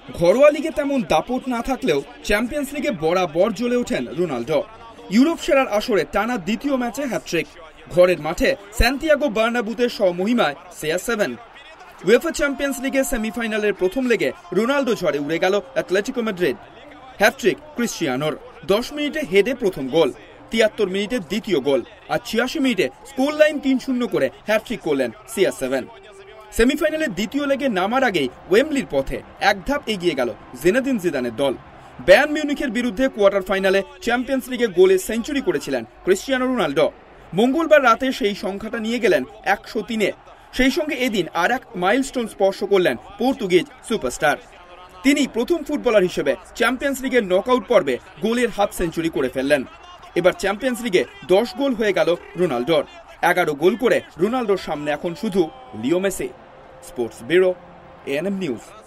ঘরোয়া লিগে তেমন দাপট না থাকলেও চ্যাম্পিয়ন্স লিগে বরাবর জ্বলে ওঠেন রোনাল্ডো। ইউরোপ সেরার আসরে টানা দ্বিতীয় ম্যাচে হ্যাটট্রিক, ঘরের মাঠে স্যান্টিয়াগো বার্নাব্যুতে স্বমহিমায় CR7। উয়েফা চ্যাম্পিয়ন্স লিগের সেমিফাইনালের প্রথম লেগে রোনাল্ডো ঝড়ে উড়ে গেল অ্যাটলেটিকো মাদ্রিদ। হ্যাটট্রিক ক্রিশ্চিয়ানোর, 10 মিনিটে হেডে প্রথম গোল, 73 মিনিটে দ্বিতীয় গোল, আর 86 মিনিটে স্কোর লাইন 3-0 করে হ্যাটট্রিক করলেন CR7। সেমিফাইনালের দ্বিতীয় লেগে নামার আগেই ওয়েম্বলির পথে এক ধাপ এগিয়ে গেল জিনেদিন জিদানের দল। বায়ার্ন মিউনিখের বিরুদ্ধে কোয়ার্টার ফাইনালে চ্যাম্পিয়ন্স লিগে গোলে সেঞ্চুরি করেছিলেন ক্রিশ্চিয়ানো রোনাল্ডো। মঙ্গলবার রাতে সেই সংখ্যাটা নিয়ে গেলেন 103-এ। সেই সঙ্গে এদিন আর এক মাইলস্টোন স্পর্শ করলেন পর্তুগিজ সুপারস্টার। তিনি প্রথম ফুটবলার হিসেবে চ্যাম্পিয়ন্স লিগের নকআউট পর্বে গোলের হাফ সেঞ্চুরি করে ফেললেন। এবার চ্যাম্পিয়ন্স লিগে 10 গোল হয়ে গেল রোনাল্ডোর। 11 গোল করে রোনাল্ডোর সামনে এখন শুধু Leo Messi. Sports bureau, ANM news.